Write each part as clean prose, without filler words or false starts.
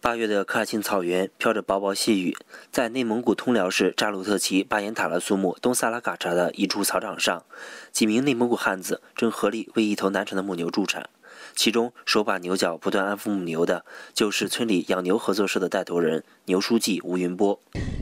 8月的克拉沁草原飘着薄薄细雨，在内蒙古通辽市扎鲁特旗巴颜塔勒苏木东萨拉嘎查的一处草场上，几名内蒙古汉子正合力为一头难产的母牛助产。其中手把牛角不断安抚母牛的，就是村里养牛合作社的带头人牛书记吴云波。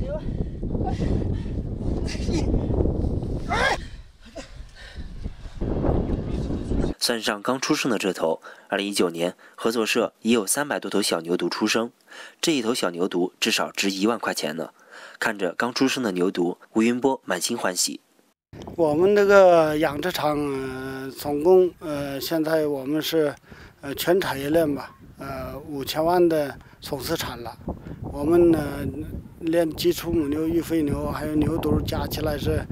算上刚出生的这头，2019年合作社已有300多头小牛犊出生，这一头小牛犊至少值1万块钱呢。看着刚出生的牛犊，吴云波满心欢喜。 我们这个养殖场总共现在我们是全产业链吧，5000万的总资产了。我们连基础母牛、育肥牛还有牛犊加起来是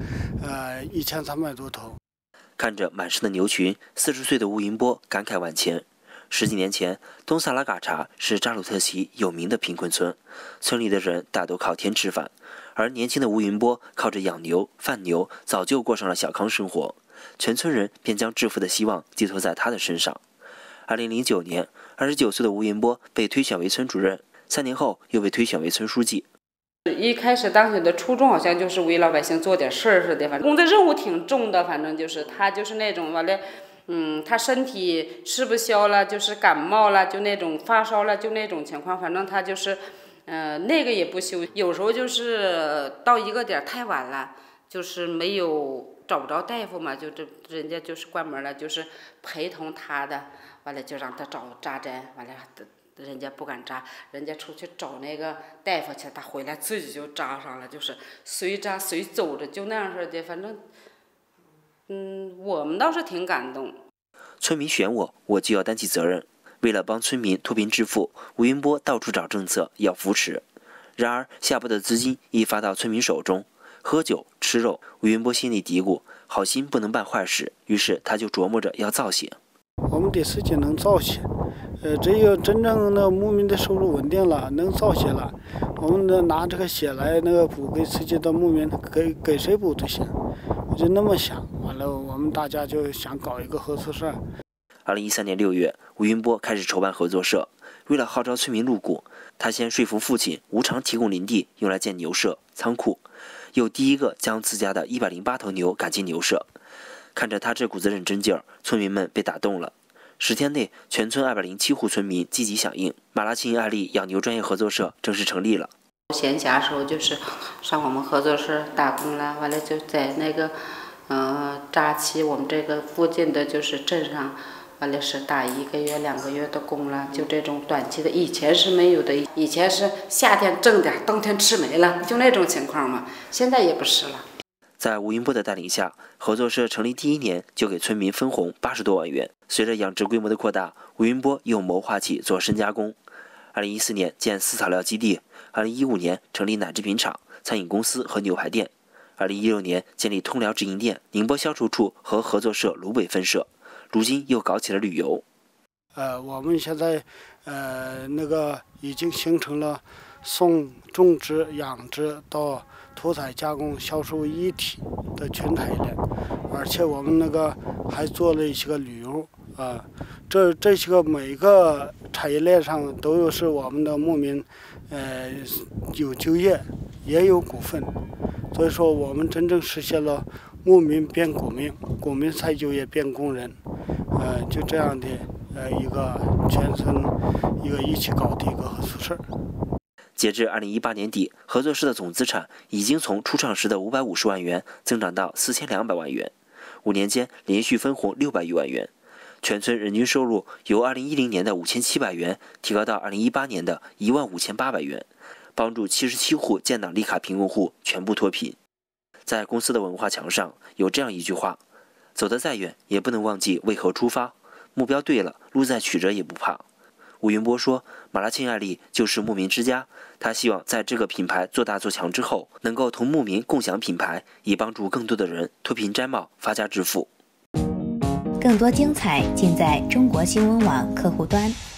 1300多头。 看着满身的牛群，40岁的吴云波感慨万千。10几年前，东萨拉嘎查是扎鲁特旗有名的贫困村，村里的人大多靠天吃饭，而年轻的吴云波靠着养牛、贩牛，早就过上了小康生活，全村人便将致富的希望寄托在他的身上。2009年，29岁的吴云波被推选为村主任，3年后又被推选为村书记。 一开始当选的初衷好像就是为老百姓做点事儿似的，反正工作任务挺重的，反正就是他就是那种完了，他身体吃不消了，就是感冒了，就那种发烧了，就那种情况，反正他就是，那个也不休，有时候就是到一个点太晚了，就是没有找不着大夫嘛，就这人家就是关门了，就是陪同他的，完了就让他找扎针，完了。人家不敢扎，人家出去找那个大夫去，他回来自己就扎上了，就是随扎随走着，就那样似的。反正，我们倒是挺感动。 村民选我，我就要担起责任。为了帮村民脱贫致富，吴云波到处找政策要扶持。然而下拨的资金一发到村民手中，喝酒吃肉，吴云波心里嘀咕：好心不能办坏事。于是他就琢磨着要造血。 我们得自己能造血。只有真正的牧民的收入稳定了，能造血了，我们拿这个血来补给自己的牧民，给谁补都行。我就那么想，完了我们大家就想搞一个合作社。 2013年6月，吴云波开始筹办合作社。为了号召村民入股，他先说服父亲无偿提供林地用来建牛舍、仓库，又第一个将自家的108头牛赶进牛舍。看着他这股子认真劲儿，村民们被打动了。10天内，全村207户村民积极响应，马拉沁爱利养牛专业合作社正式成立了。 闲暇时候就是上我们合作社打工了，完了就在那个扎旗我们这个附近的就是镇上，完了是打1个月、2个月的工了，就这种短期的。以前是没有的，以前是夏天挣点，冬天吃没了，就那种情况嘛。现在也不是了。 在吴云波的带领下，合作社成立第1年就给村民分红80多万元。随着养殖规模的扩大，吴云波又谋划起做深加工。2014年建饲草料基地，2015年成立奶制品厂、餐饮公司和牛排店，2016年建立通辽直营店、宁波销售处和合作社鲁北分社，如今又搞起了旅游。 我们现在已经形成了从种植、养殖到屠宰、加工、销售一体的全产业链，而且我们还做了一些个旅游这些个每个产业链上都有是我们的牧民有就业也有股份，所以说我们真正实现了牧民变股民，股民再就业变工人，就这样的一个全村一起搞的一个合作社。 截至2018年底，合作社的总资产已经从初创时的550万元增长到4200万元，5年间连续分红600余万元，全村人均收入由2010年的5700元提高到2018年的15800元，帮助77户建档立卡贫困户全部脱贫。在公司的文化墙上有这样一句话：走得再远也不能忘记为何出发，目标对了，路再曲折也不怕。吴云波说，马拉沁爱利就是牧民之家，他希望在这个品牌做大做强之后，能够同牧民共享品牌，以帮助更多的人脱贫摘帽、发家致富。 更多精彩尽在中国新闻网客户端。